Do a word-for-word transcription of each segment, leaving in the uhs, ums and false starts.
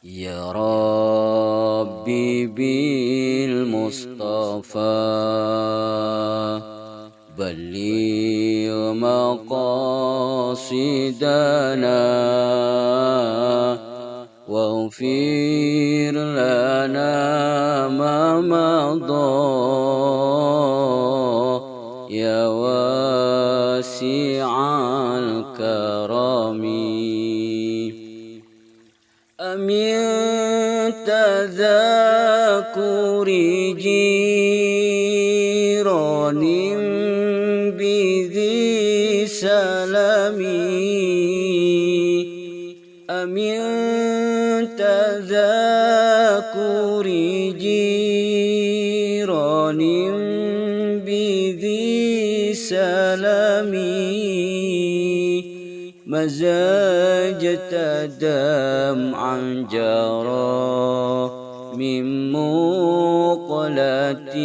يا ربي بالمصطفى بلغ مقاصدنا واغفر لنا ما مضى يا واسع الكرم. أمن تذاكر جيران بذي سلم أمن تذاكر جيران بذي سلم مزاجت دمعا جرى من مقلة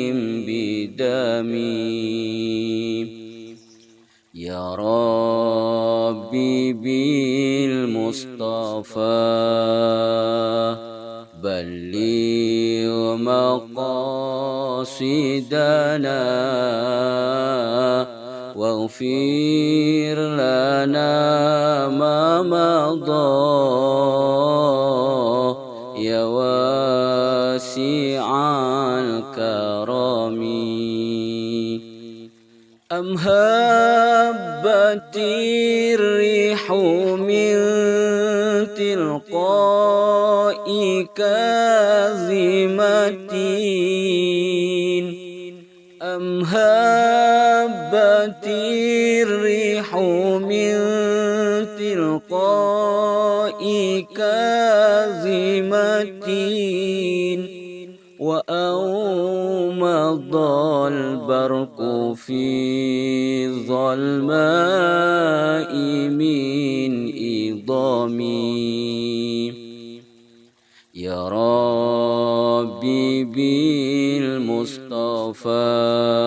بدمي. يا ربي بالمصطفى بلغ مقاصدنا واغفر لنا ما مضى يا واسع الكرم. أم هبت الريح من تلقاء كاظمة أم هبت الريح من تلقاء كاظمة وأومض البرق في الظلماء من إضامي. يا ربي بالمصطفى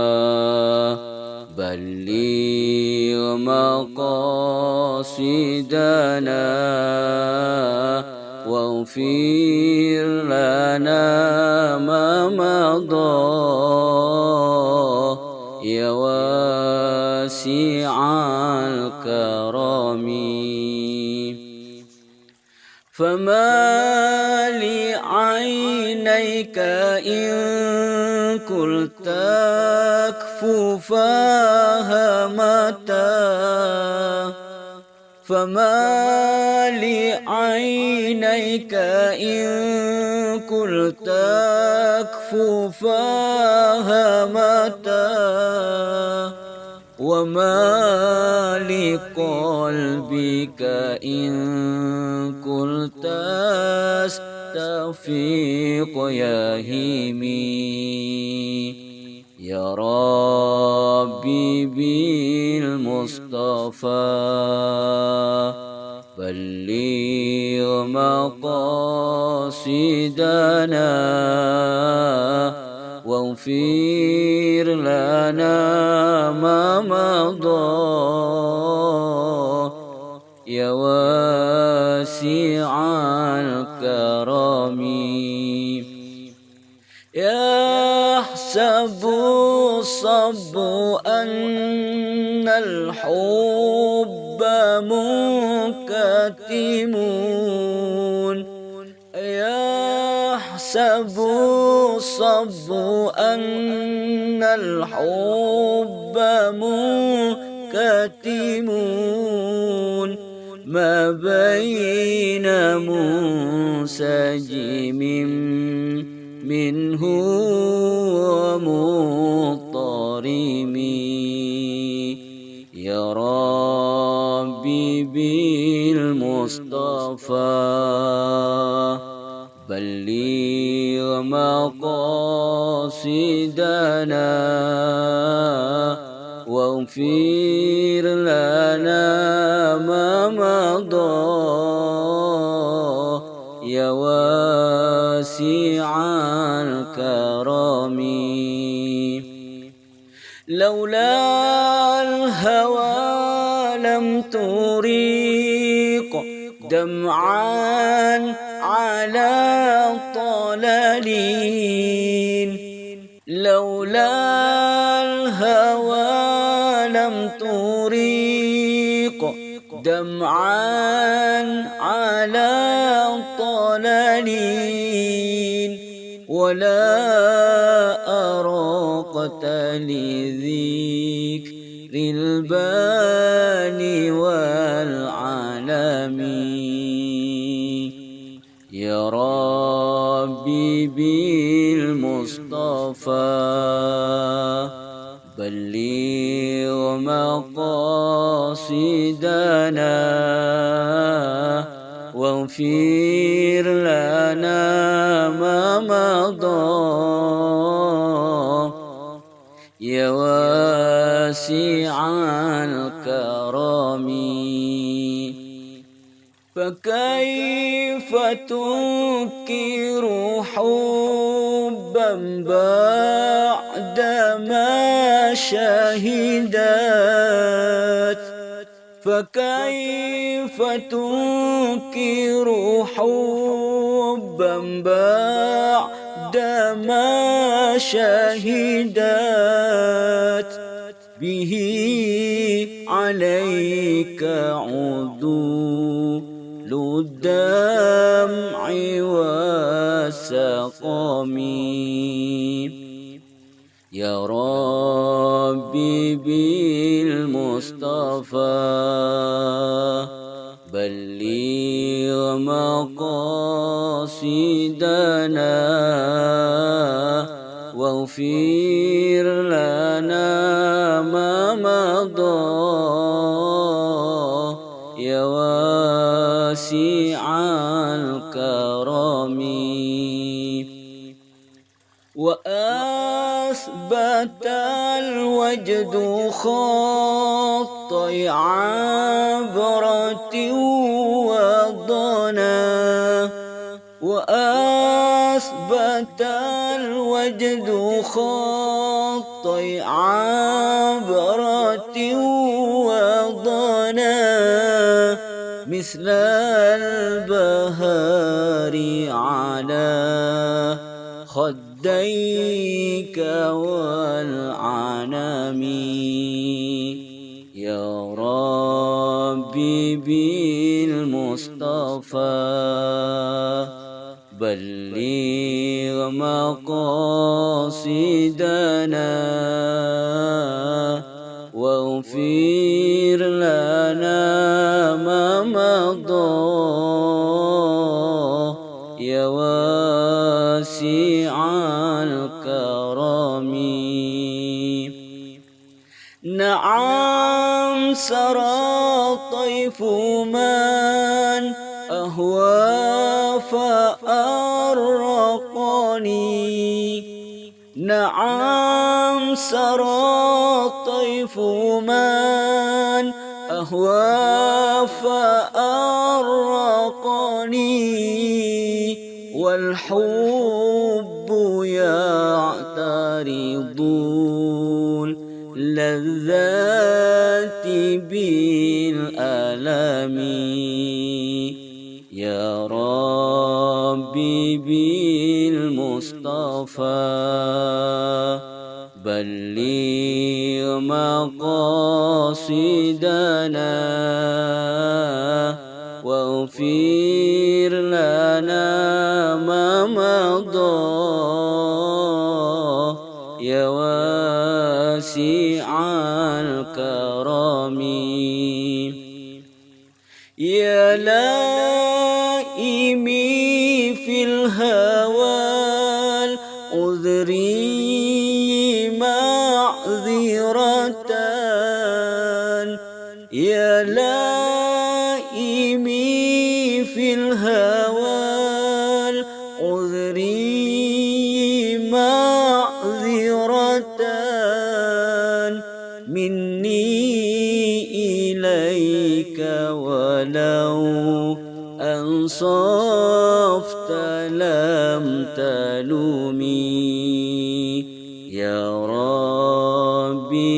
بلغ مقاصدنا واغفر لنا ما مضى يا واسع الكرم. فما لعينيك إن قلت أكففاها متى فما لعينيك إن قلت أكففاها متى وما لقلبك إن قلت أستفيق يا هيمي. يا ربي بالمصطفى بلغ مقاصدنا واغفر لنا ما مضى يا واسع الكرم. يحسب الصب أن الحب منكتم يحسب الصب أن الحب منكتم ما بين منسجم منه ومضطرم. يا ربي بالمصطفى بلغ مقاصدنا واغفر لنا ما مضى يا واسع الكرم. لولا الهوى لم تريق دمعا على طلالين لولا الهوى لم تريق دمعا على طلالين ولا أراقت لذكر الباني والعالمين يا ربي بالمصطفى بلغ مقاصدنا واغفر لنا ما مضى يا واسع الكرم فكيف تنكر حبا بعدما شهدت فكيف تنكر حبا بعدما شهدت به عليك عدول الدمع والسقم يا ربي بالمصطفى بلغ مقاصدنا واغفر لنا ما مضى يا واسع الكرم وأثبت الوجد خطي عبرة وضنا وأثبت الوجد خطي عبرة وضنا مثل البهار على خديك والعنم يا ربي بالمصطفى بلغ مقاصدنا واغفر لنا ما مضى يا واسع الكرم نعم سرى طيف من أهوى فأرقني نعم سرى طيف من أهوى فأرقني والحب يعترض اللذات بالألم يا ربي بالمصطفى بلغ مقاصدنا واغفر لنا ما مضى يا واسع الكرم يا لائمي في الهوى العذري معذرة يا لائمي في الهوى العذري معذرة مني إليك ولو أنصفت لم تلومي يا ربي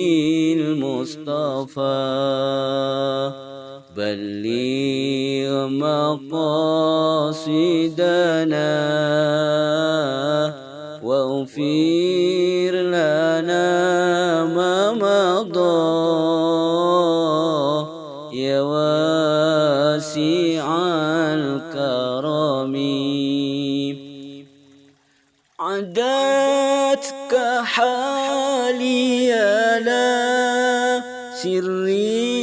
بالمصطفى بلغ مقاصدنا واغفر لنا ما مضى يا واسع الكرم. عدتك حالي لا سري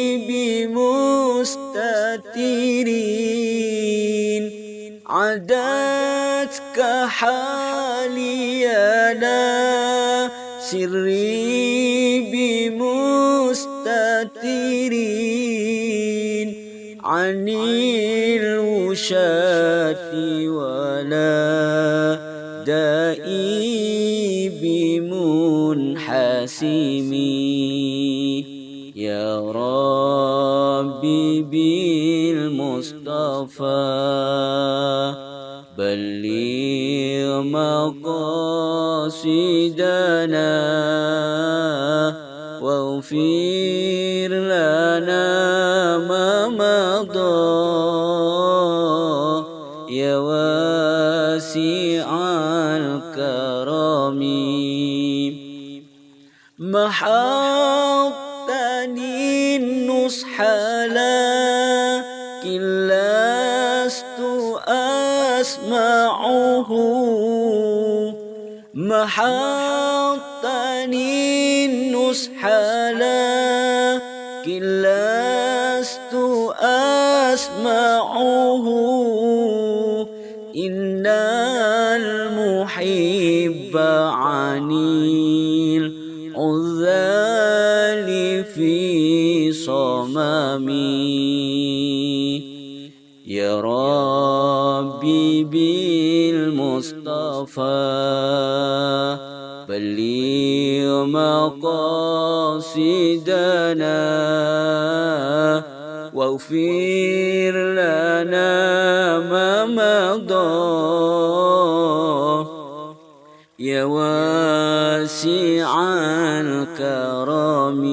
بمستترين، عدتك حالي لا سري بمستترين عن الوشاة ولا دائي بمنحسم. يا ربي بالمصطفى بلغ مقاصدنا واغفر لنا ما مضى يا واسع الكرم. محوتني النصح لكن لست أسمعه، محوتني النصح لكن لست أسمعه. إن المحب عن العذال في صممي. يا ربي بالمصطفى بلغ مقاصدنا واغفر لنا ما مضى يا واسع الكرم.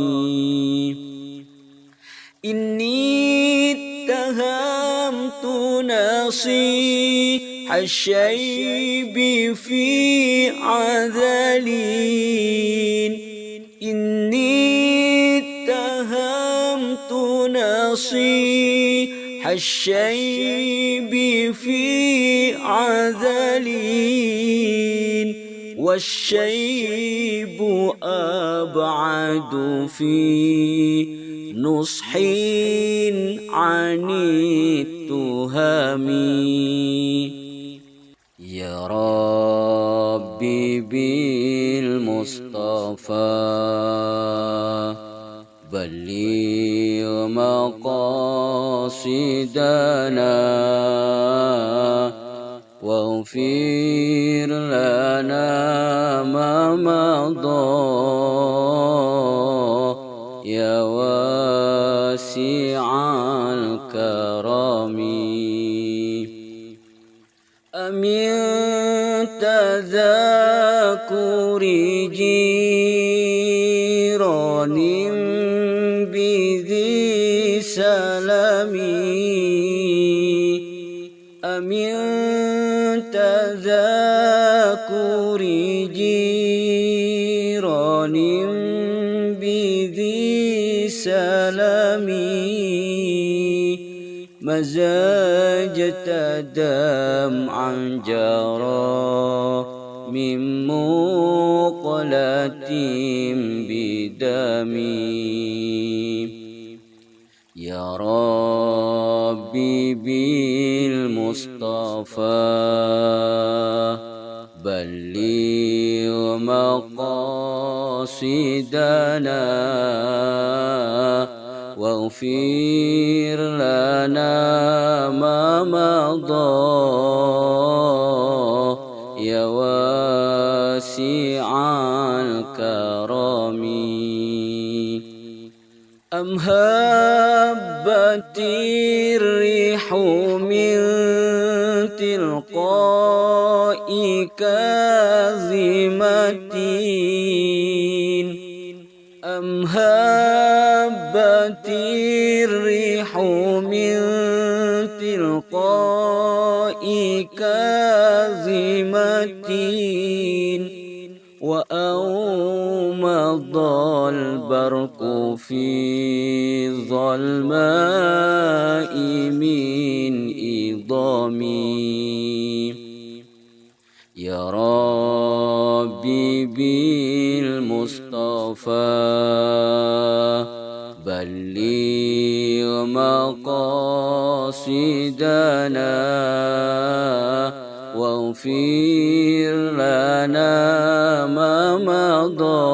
إني اتهمت نصيح الشيب في عذلين، إني اتهمت نصيح الشيب في عذلين والشيب أبعد في نصح عن التهم. يا ربي بالمصطفى بلغ مقاصدنا واغفر لنا ما مضى يا واسع الكرم. أمن تذاكر جيران بذي سلم، أمن تذاكر جيران بذي سلم مزاجت دمعا جرى من مقلة بدمي. يا ربي بالمصطفى بلغ مقاصدنا واغفر لنا ما مضى يا واسع الكرم. أم هبت الريح من تلقاء كاظمة، أم هبت الريح من كاظمة وأومض البرق في ظلماء من إضامي يا ربي بالمصطفى بلغ مقاصدنا واغفر لنا ما مضى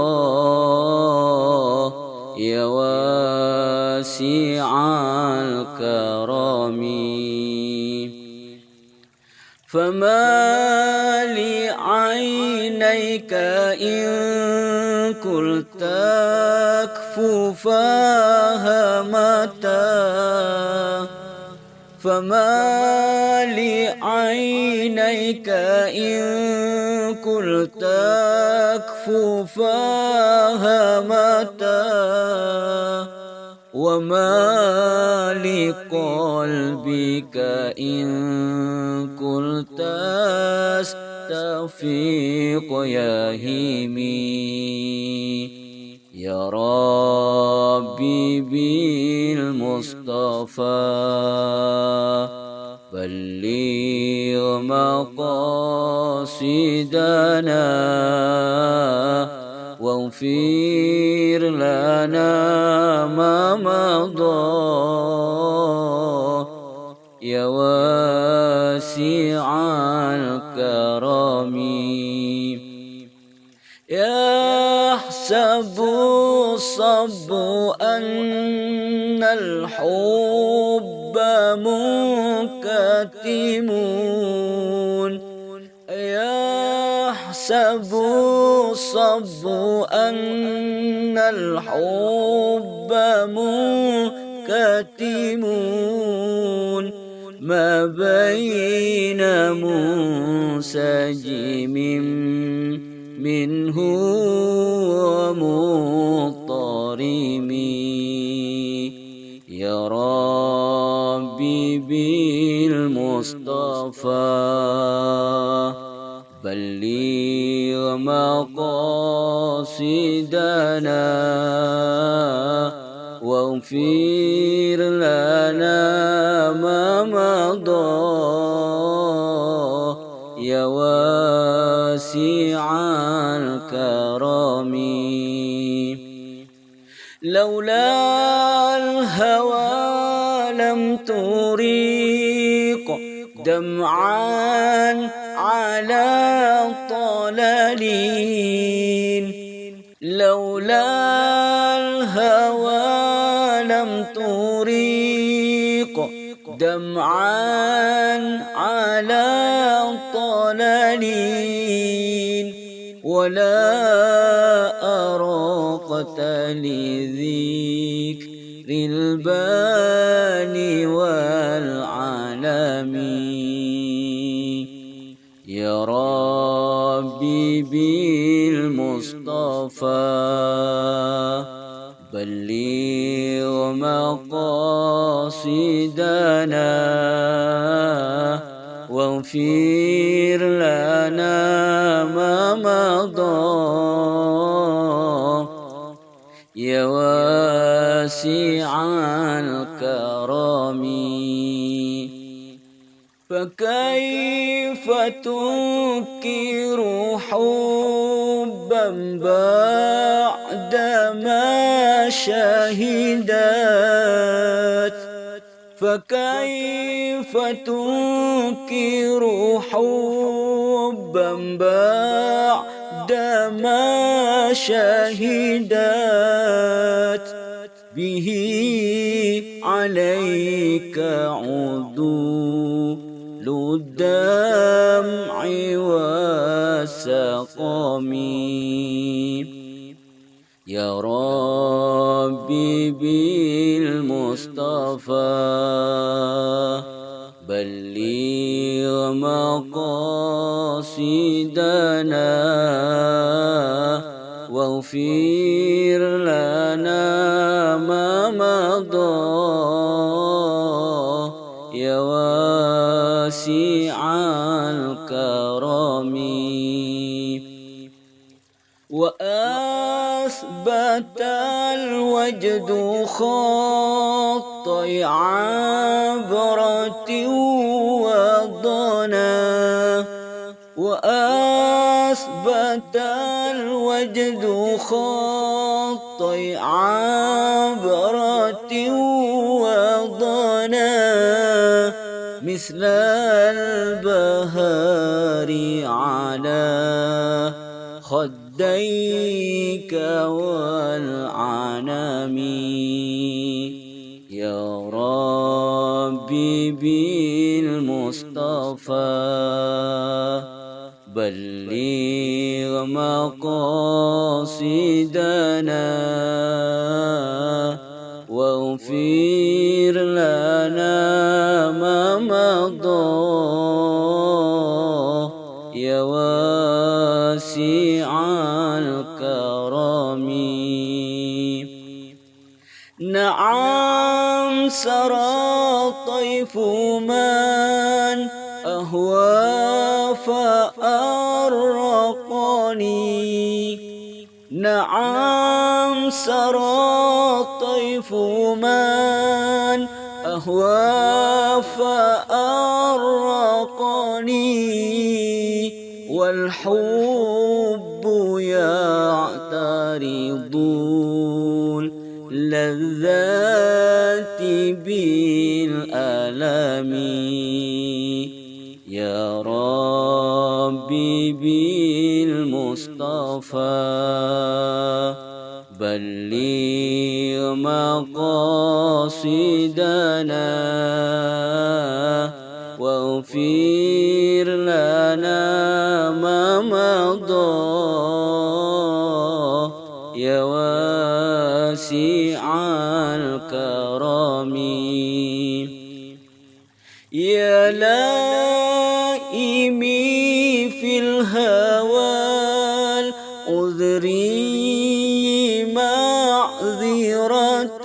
يا واسع الكرم فما لعينيك إن قلت أكففاها متى فما لعينيك إن قلت أكففاها متى وما لقلبك إن قلت أستفيق يا هيمي يا ربي بالمصطفى بلغ مقاصدنا واغفر لنا ما مضى يا واسع الكرم يحسب الصب أن الحب منكتم يحسب الصب أن الحب منكتم ما بين منسجم منه ومضطرم يا ربي بالمصطفى بلغ مقاصدنا واغفر لنا ما مضى يا واسع الكرم لولا الهوى لم تريق دمعا على طلالين لولا الهوى لم تريق دمعا على طلالين ولا أراقت لذكر الباني والعالمين يا ربي بالمصطفى بلغ مقاصدنا واغفر لنا ما مضى يا واسع الكرم فكيف تنكر حبا بعدما شهدت فكيف تنكر حبا بعدما شهدت به عليك عدول الدمع والسقم يا ربي بالمصطفى بلغ مقاصدنا واغفر لنا ما مضى يا واسع الكرم وأثبت الوجد خطي عبرة وضنا وأثبت الوجد خطي عبرة وضنا مثل البهار على خديك والعنم يا ربي بالمصطفى بلغ مقاصدنا واغفر لنا ما مضى يا واسع الكرم نعم سرى طيف من أهوى فأرقني نعم سرى طيف من أهوى فأرقني والحب يعترض اللذات بالألم يا ربي بالمصطفى بلغ مقاصدنا واغفر لنا ما مضى يا واسع الكرم يا لائمي في الهوى العذري معذرة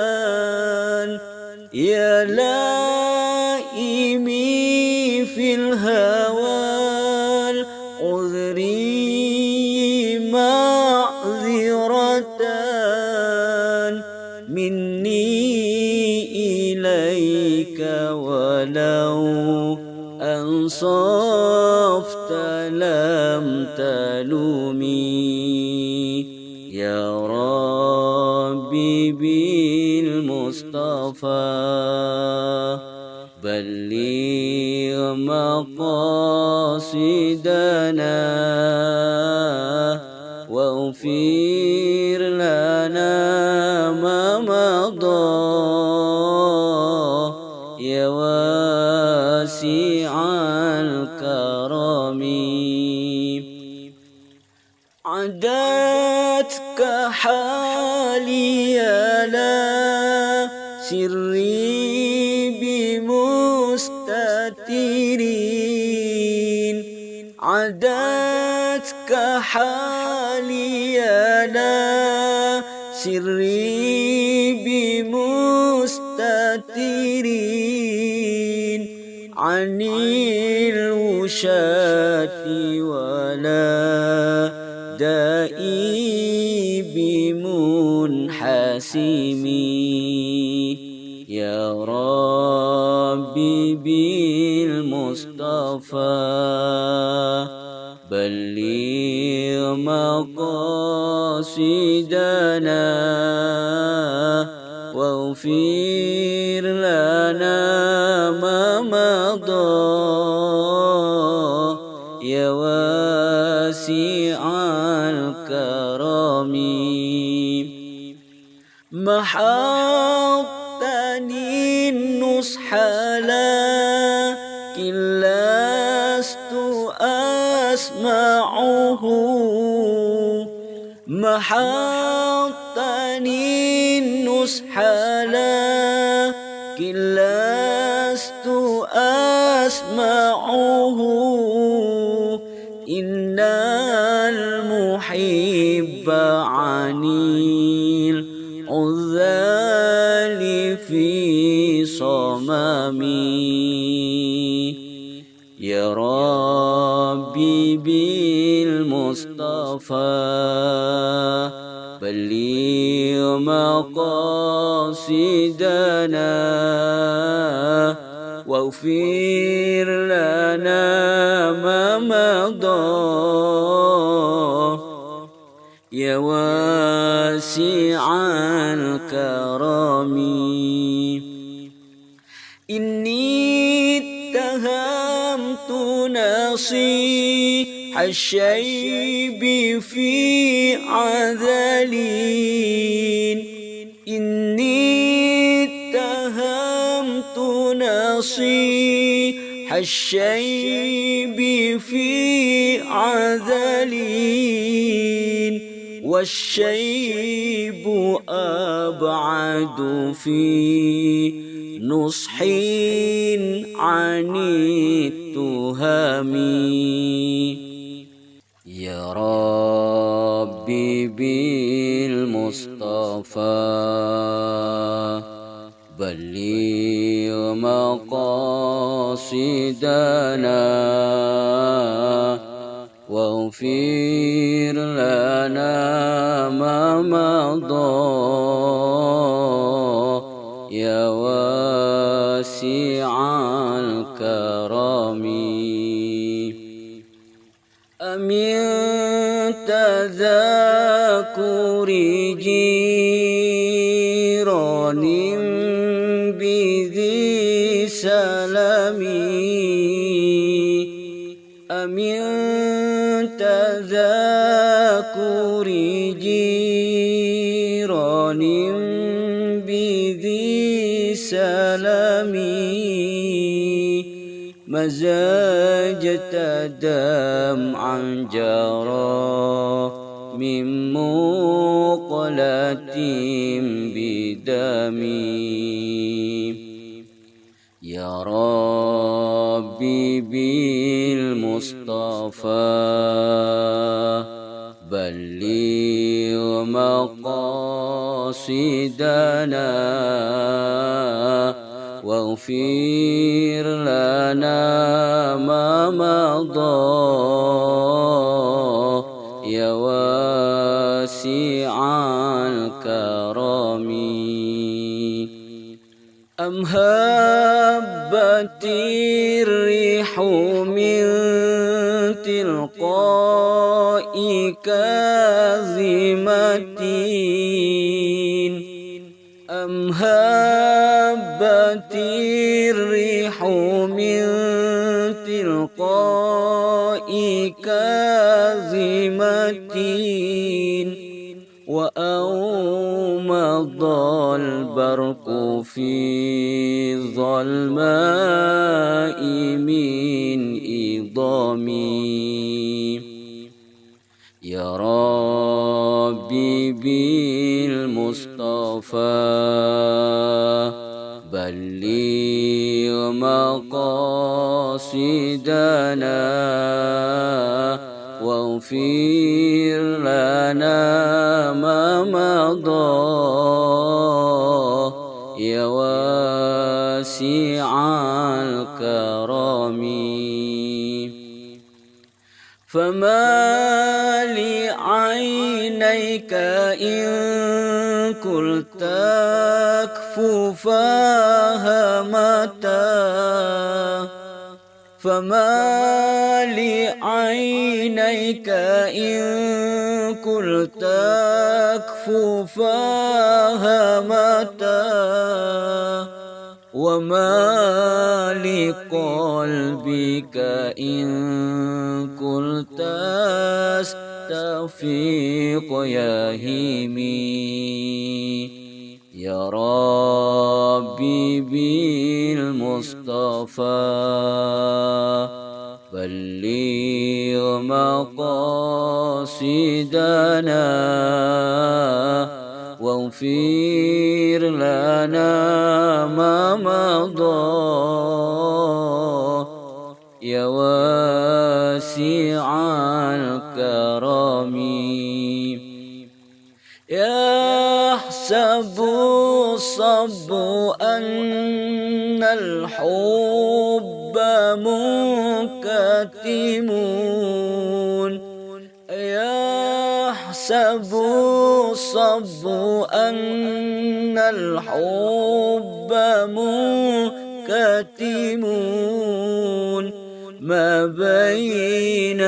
يا لائمي في الهوى العذري معذرة مني إليك ولو أنصفت لم تلومي يا ربي بالمصطفى بلغ مقاصدنا واغفر لنا ما مضى يا واسع الكرم عدتك حالي لا سري بمستترين عدتك حالي لا سري بمستترين عن الوشاة ولا دائي بمنحسمي يا ربي بالمصطفى بلغ مقاصدنا واغفر لنا ما مضى يا واسع الكرم محقتني النصح لكن لست أسمعه محقتني النصح لكن لست أسمعه إن المحب عن العذال في صممي يا ربي بالمصطفى بلغ مقاصدنا واغفر لنا ما مضى يا واسع الكرم. إني اتهمت نصيح الشيب في عذلين إني اتهمت نصيح الشيب في عذلين والشيب أبعد في نصح عن التهم. يا ربي بالمصطفى بلغ مقاصدنا واغفر لنا ما مضى يا واسع الكرم. أمن تذاكر جيران بذي سلم أمن تذاكر جيران بذي سلمي مزاجت دمعا جرى من مقلة بدمي. يا ربي بالمصطفى بلغ مقاصدنا واغفر لنا ما مضى يا واسع الكرم. أم هبت الريح من تلقاء كاظمة أم هبت الريح من تلقاء كاظمة وأومض البرق في ظلماء من إضامي. يا ربي بالمصطفى بلغ مقاصدنا واغفر لنا ما مضى يا واسع الكرم. فما لعينيك إن قلت أكففاها متى فما لعينيك إن قلت أكففاها متى وما لقلبك إن قلت استفيق يا هيمي. يا ربي بالمصطفى بلغ مقاصدنا واغفر لنا ما مضى يا واسع الكرم. يحسب الصب أن الحب منكسر كاتمون يحسب الصب أن الحب منكتمون ما بين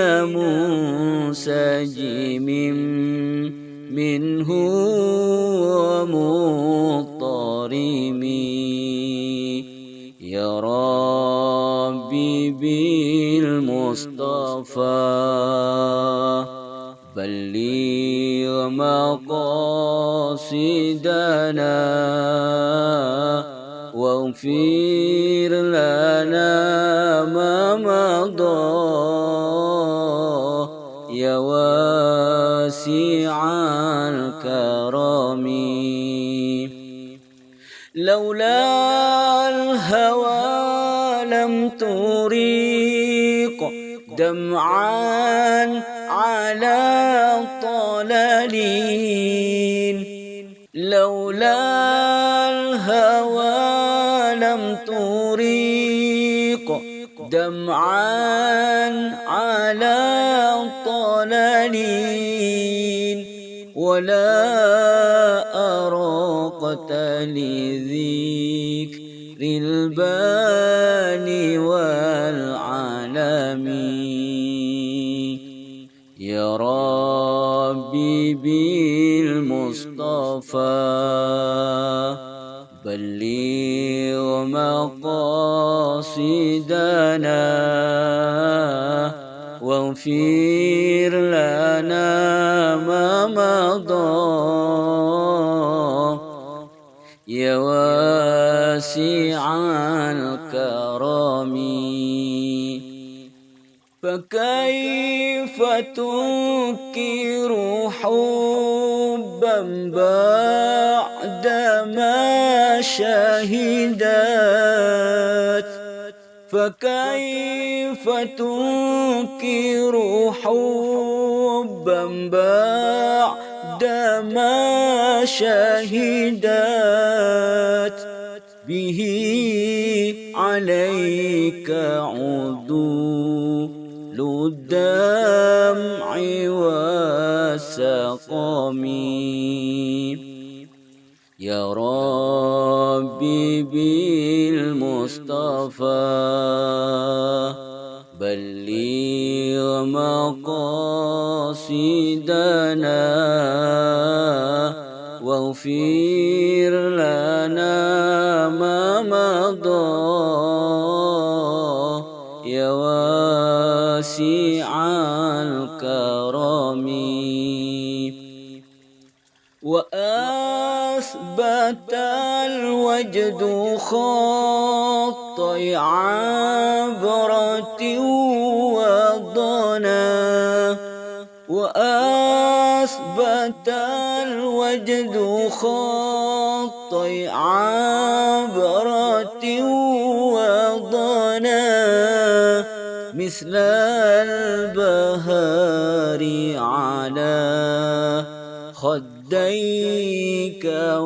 منسجم منه ومضطرم يا ربي بالمصطفى بلغ مقاصدنا واغفر لنا ما مضى يا واسع الكرم لولا الهوى لم تريق دمعا على طلالين لولا الهوى لم تريق دمعا على طلالين ولا أراقت لذكر الباني والعالمين يا ربي بالمصطفى بلغ مقاصدنا واغفر لنا ما مضى يا واسع الكرم فكيف تنكر حبا بعدما شهدت فكيف تنكر حبا بعدما شهدت به عليك عدول الدمع والسقم يا ربي بالمصطفى بلغ مقاصدنا واغفر لنا ما مضى يا واسع الكرم وأثبت الوجد خطي عبرة وضنا وأثبت الوجد خطي عبرة وضنا مثل البهار على خديك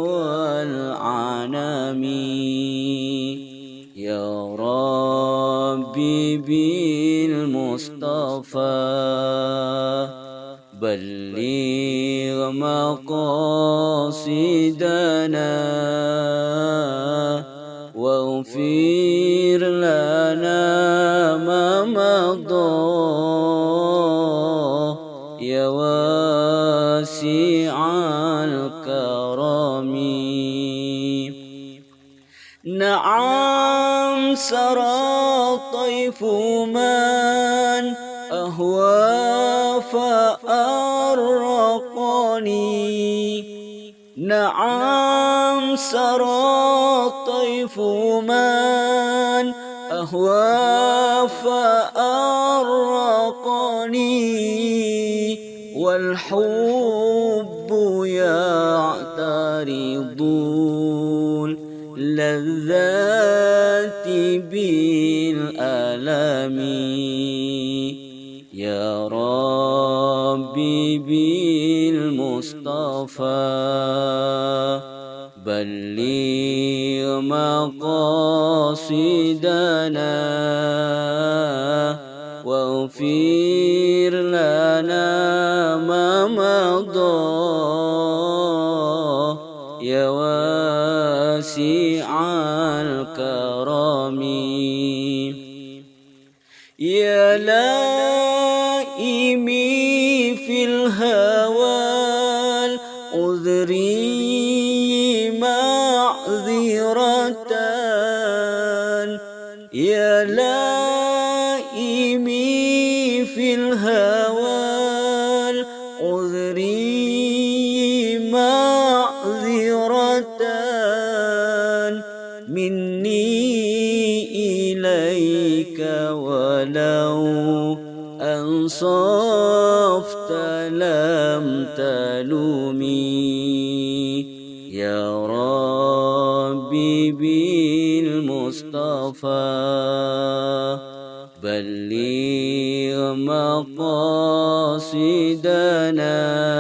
والعنم يا ربي بالمصطفى بلغ مقاصدنا واغفر لنا ما مضى يا واسع الكرم نعم سرى طيف من أهوى فأرقني نعم سرى طيف من أهوى فأرقني والحب يعترض اللذات بالألم يا ربي بالمصطفى بلغ مقاصدنا واغفر لنا ما مضى يا واسع الكرم يا لائمي في الهوى العذري معذرة يا لائمي في الهوى العذري معذرة مني إليك ولو أنصفت لم تلومي يا ربي بالمصطفى بلغ مقاصدنا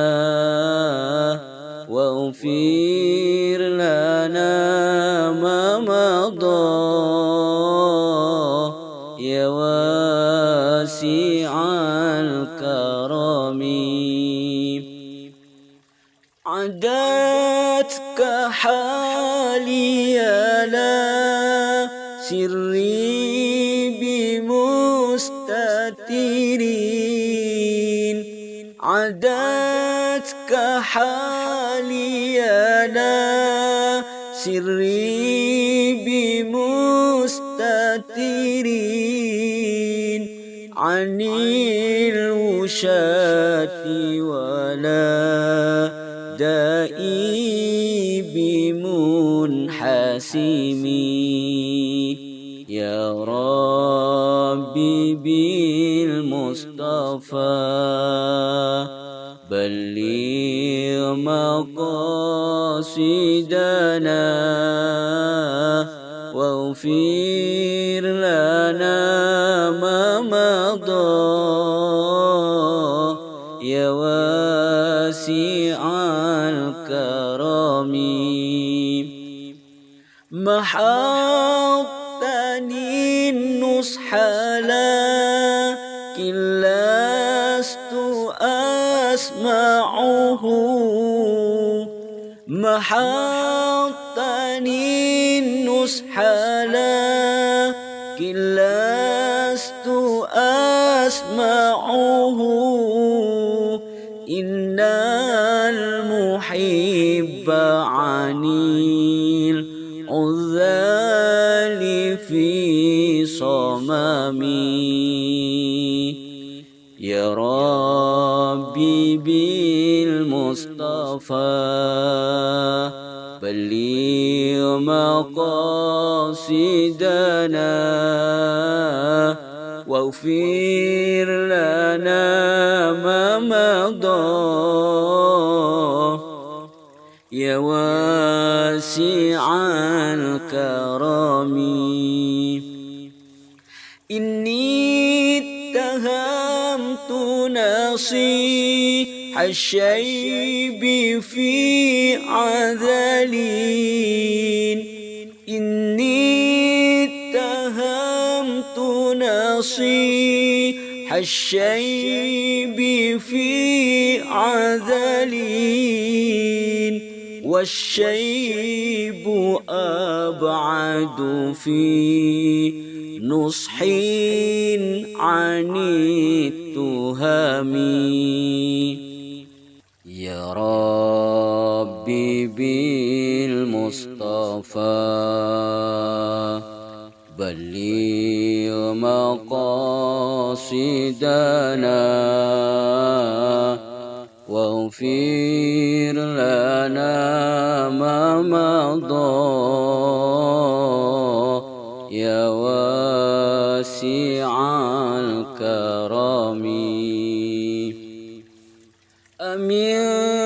واغفر لنا ما مضى يا واسع الكرم عدتك حالي لا سري بمستترين عدتك حالي لا سري بمستترين عن الوشاة ولا دائي بمنحسمي يا ربي بالمصطفى بلغ مقاصدنا واغفر لنا ما مضى يا واسع الكرم محضتني النصح لكن لست أسمعه محضتني النصح لكن لست أسمعه إن المحب عن العذال في صممي يا ربي بالمصطفى بلغ مقاصدنا واغفر لنا ما مضى يا واسع الكرم إني اتهمت نصيح الشيب في عذلين إني اتهمت نصيح الشيب في عذلين والشيب أبعد في نصح عن التهم يا ربي بالمصطفى بلغ مقاصدنا واغفر لنا ما مضى يا واسع الكرم أمن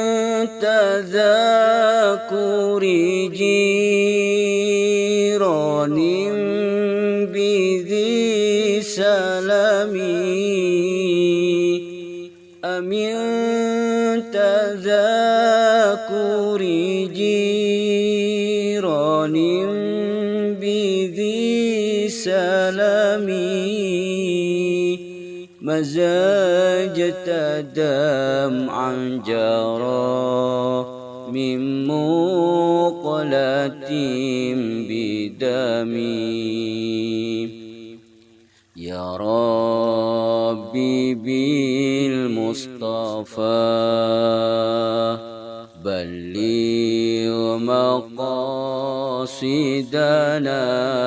تذاكر جيران بذي سلمي أمن تذاكر جيران بذي سلمي مزاجة دمعا جرى من مقلة بدمي. يا ربي بالمصطفى بلغ مقاصدنا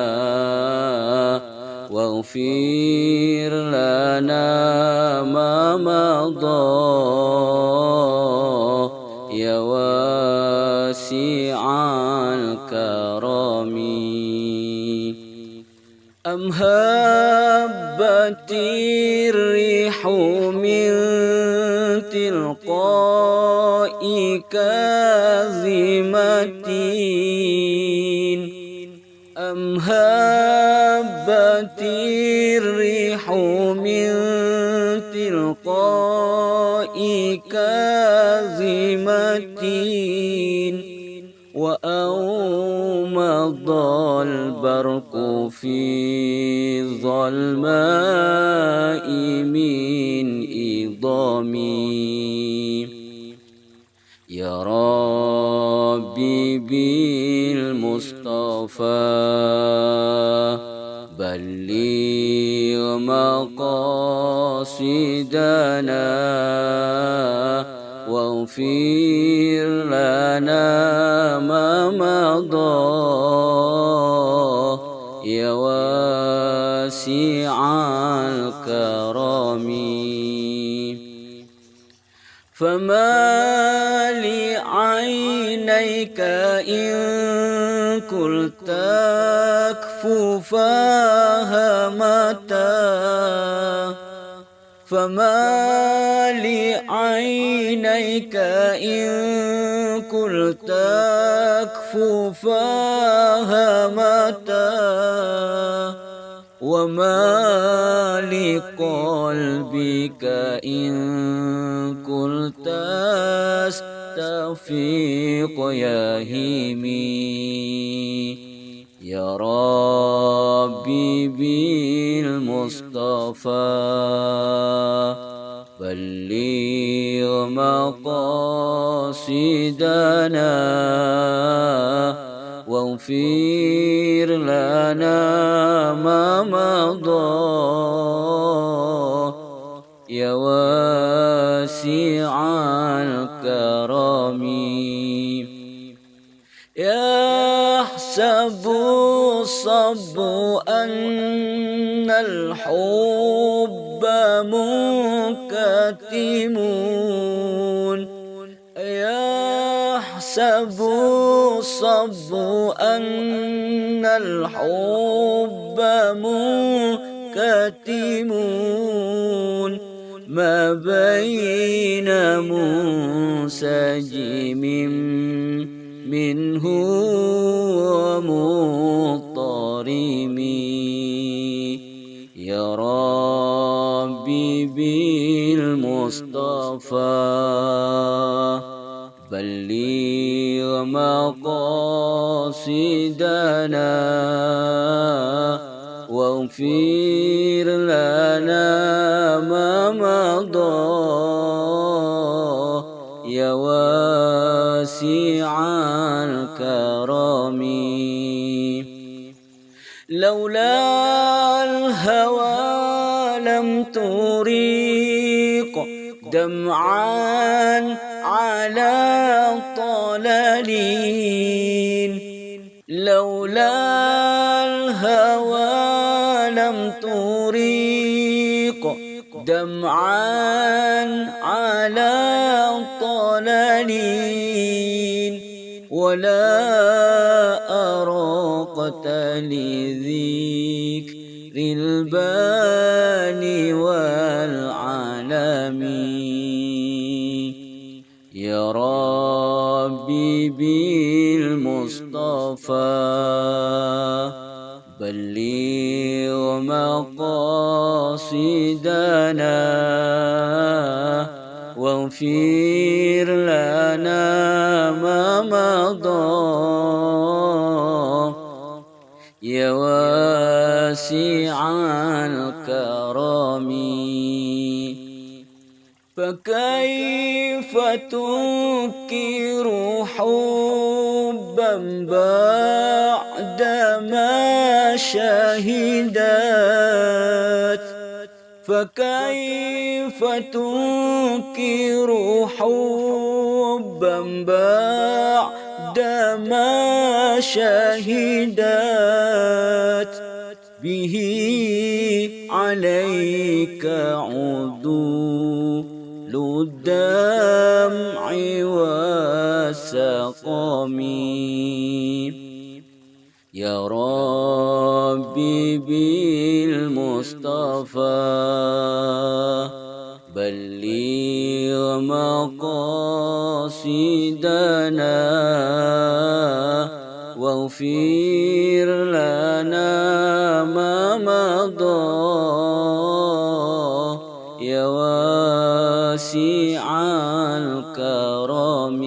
واغفر لنا ما مضى يا واسع الكرم. أم هبت الريح من تلقاء كاظمة أم هبت الريح من تلقاء كاظمة وأومض البرق في الظلماء من إضامي. يا ربي بالمصطفى بلغ مقاصدنا واغفر لنا ما مضى يا واسع الكرم. فما لعينيك إن قلت أكففاها متى فما لعينيك إن قلت أكففاها متى وما لقلبك إن قلت أستفيق يهيمي. يا ربي بالمصطفى بلغ مقاصدنا واغفر لنا ما مضى يا واسع الكرم. يحسب الصب أن الحب منكتم يحسب الصب أن الحب منكتم ما بين منسجم منه ومضطرم. يا ربي بالمصطفى بلغ مقاصدنا واغفر لنا ما مضى يا واسع الكرم. لولا الهوى لم تريق دمعا على طلالين لولا الهوى لم تريق دمعا على طلالين ولا أراقت لذكر الباني والعالم. يا ربي بالمصطفى بلغ مقاصدنا واغفر لنا ما مضى يا واسع الكرم. فكيف تنكر حبا بعدما شهدت فكيف تنكر حبا بعدما شهدت به عليك عدول الدمع والسقم يا ربي بالمصطفى بلغ مقاصدنا واغفر لنا ما مضى يا واسع الكرم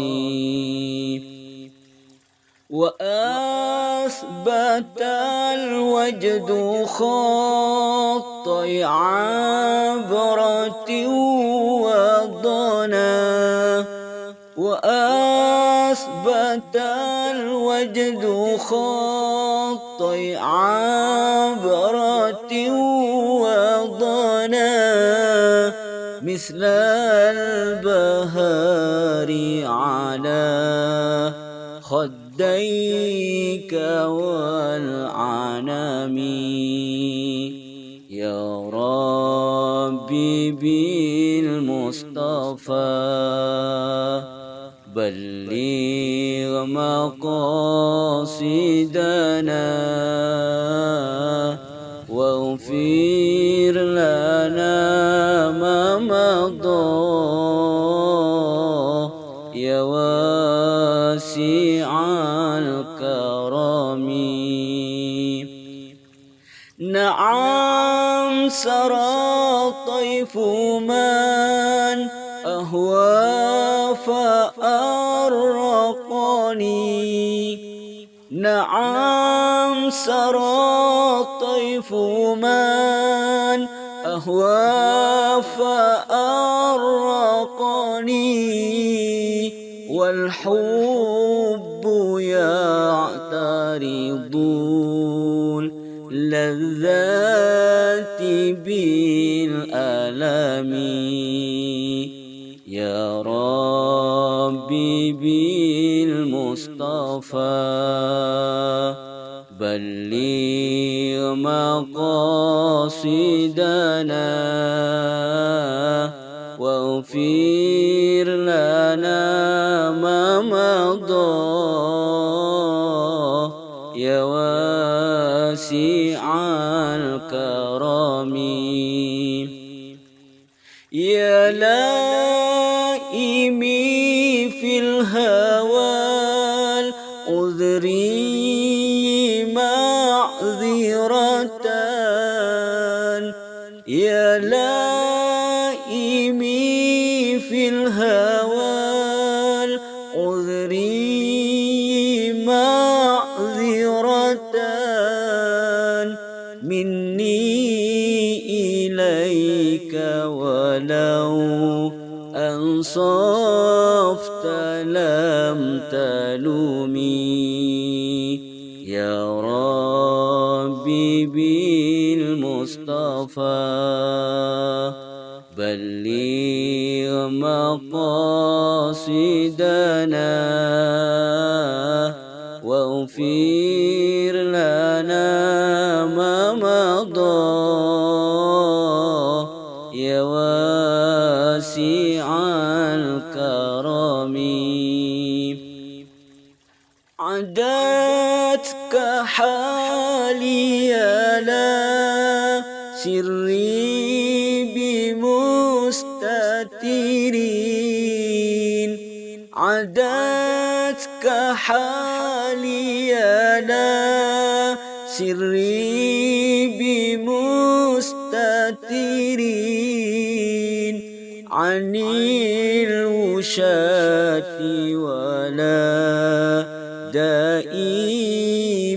وأثبت الوجد خطي عبرة وضنا وأثبت الوجد خطي عبرة وضنا مثل البهار على خديك والعنم يا ربي بالمصطفى بلغ مقاصدنا واغفر لنا ما مضى يا واسع الكرم نعم سرى طيف من أهوى فأرقني نعم سرى طيف من أهوى فأرقني والحب يعترض اللذات بالألم يا ربي بالمصطفى بلغ مقاصدنا واغفر لنا ما مضى يا واسع الكرم يا لائمي في الهوى العذري معذرة يا لائمي في الهوى العذري معذرة مني إليك ولو أنصفت لم تلومي يا ربي بالمصطفى بلغ مقاصدنا واغفر لنا ما مضى يا واسع الكرم عدتك حالي لا سري بمستترين عدتك حالي لا سري بمستترين عن الوشاة ولا دائي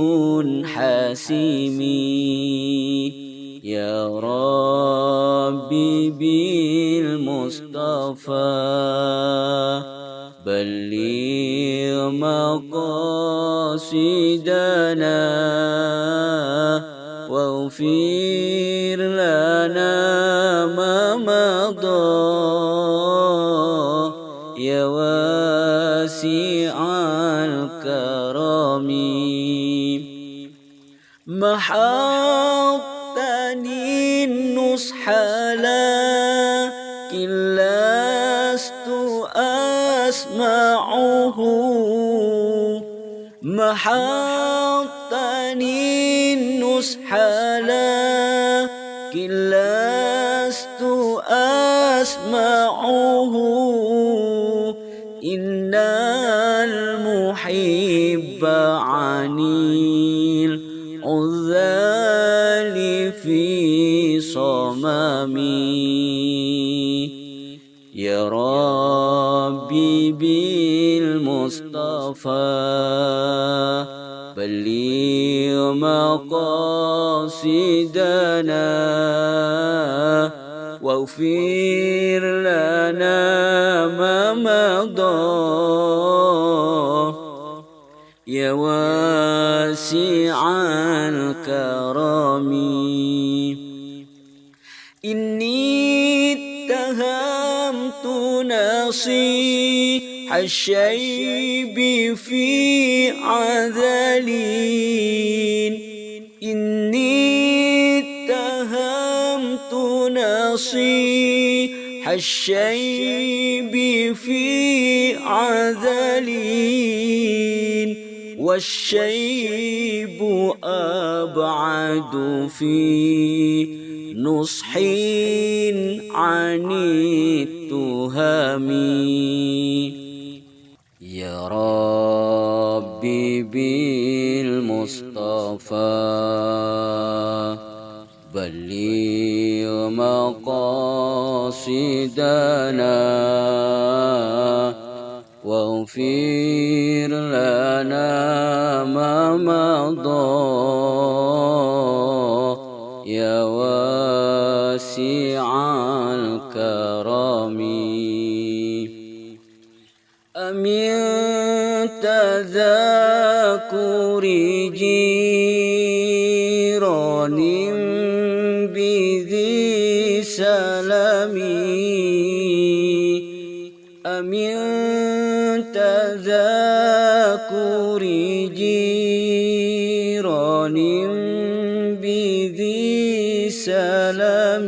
بمنحسمي يا ربي ربي بالمصطفى بلغ مقاصدنا واغفر لنا ما مضى يا واسع الكرم محوتني النصح لكن لست أسمعه محوتني النصح لكن لست أسمعه إن المحب عني العذال في صممي يا ربي بالمصطفى بلغ مقاصدنا واغفر لنا ما مضى يا واسع الكرم إني اتهمت نصيح الشيب في عذلين إني اتهمت نصيح الشيب في عذلين والشيب أبعد في نصح عن التهم يا ربي بالمصطفى بلغ مقاصدنا واغفر لنا ما مضى يا واسع الكرم أمن تذاكر جيران بذي سلم أمن تذاكر جيران بذي سلم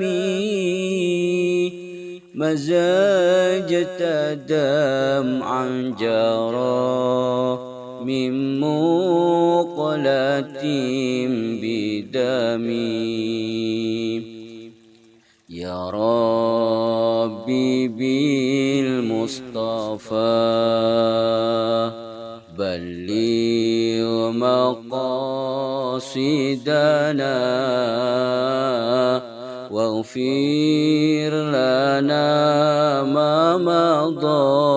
مزاجة دمعا جرى من مقلة بدمي يا ربي بالمصطفى بلغ مقاصدنا واغفر لنا ما مضى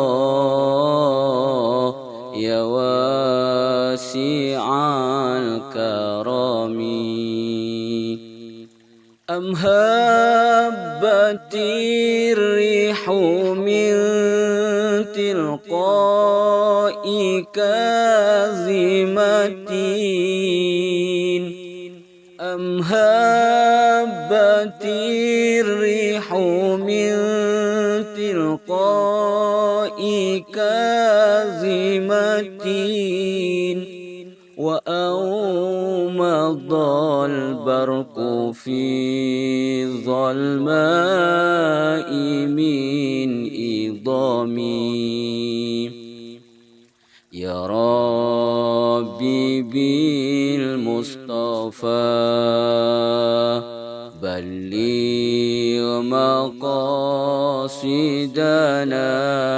يا واسع الكرم أم هبت الريح من تلقاء كاظمة أم هبت الريح من تلقاء كاظمة وأومض البرق في ظلماء من إضامي يا ربي بالمصطفى بلغ مقاصدنا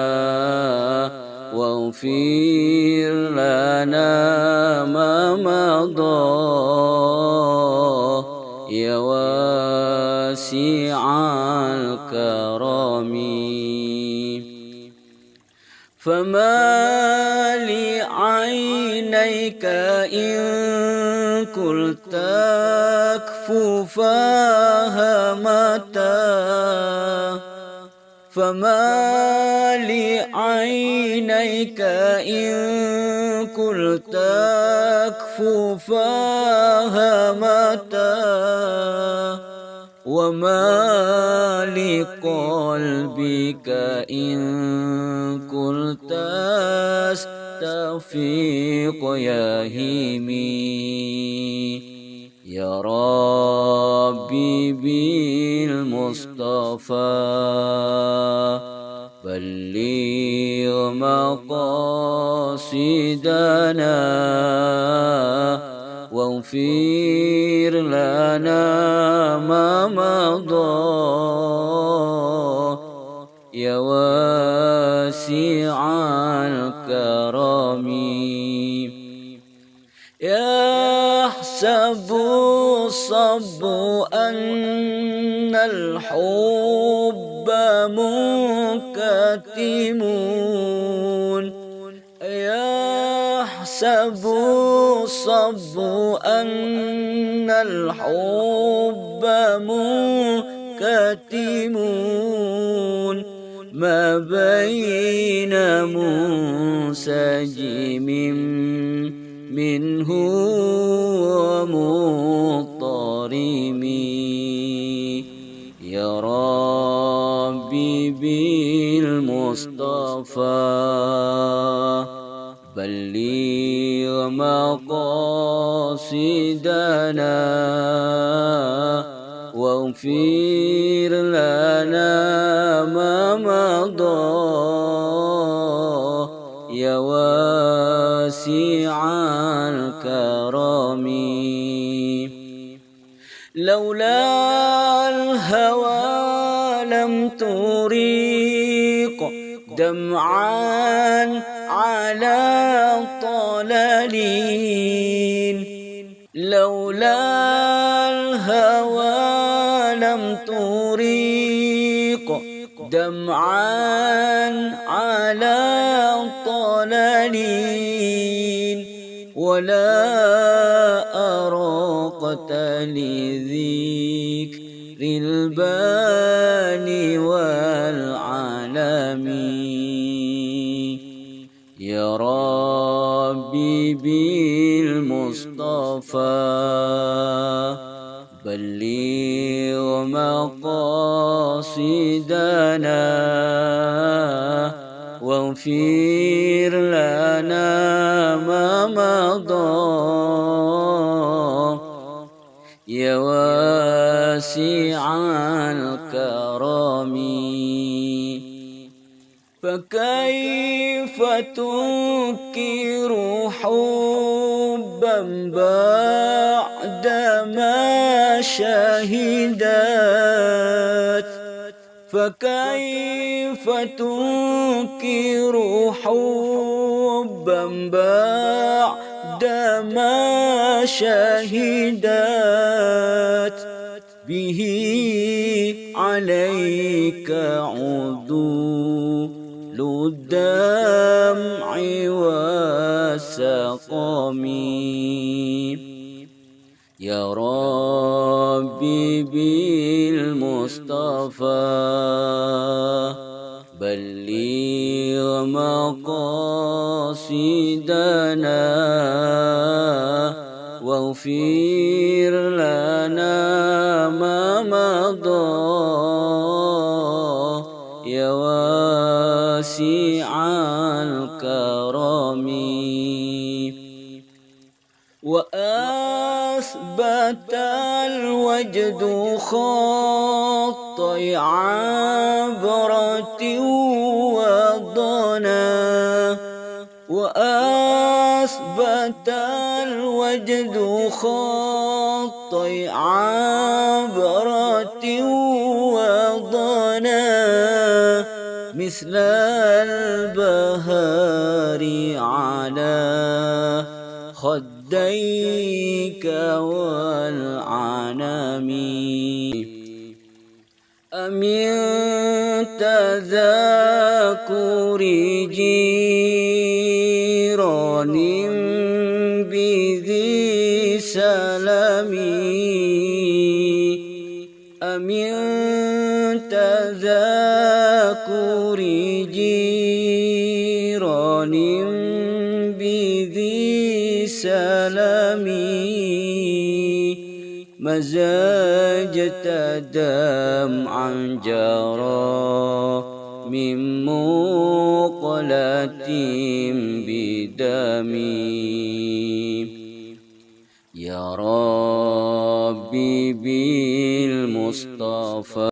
واغفر لنا ما مضى يا واسع الكرم فما لعينيك إن قلت أكفو فهمتا فما لعينيك إن قلت أكفو فهمتا وما لقلبك إن قلت أستفيق يهيمي يا ربي بالمصطفى بلغ مقاصدنا واغفر لنا ما مضى يا واسع الكرم يحسب الصب أن الحب منكتم يحسب الصب أن الحب منكتم ما بين منسجم منه ومضطرم يا ربي بالمصطفى بلغ مقاصدنا واغفر لنا ما مضى يا واسع الكرم لولا الهوى لم تريق دمعا على طلالين لولا الهوى لم تريق دمعا على طلالين ولا أراقت لذكر الباني والعالمين يا ربي بالمصطفى بلغ مقاصدنا واغفر لنا ما مضى يا واسع الكرم فكيف تنكر حبا بعدما شهدت فكيف تنكر حبا بعدما شهدت به عليك عدول الدمع والسقم يا ربي بالمصطفى بلغ مقاصدنا واغفر لنا ما مضى يا واسع الكرم وأثبت الوجد خطي عبرة وضنا وأثبت الوجد خطي عبرة وضنا مثل البهار على خديك والعنم أمن تذاكر جيران بذي سلام تذاكر جيران بذي سلامي مزاجة دمعا جرى من مقلة بدمي يا ربي بالمصطفى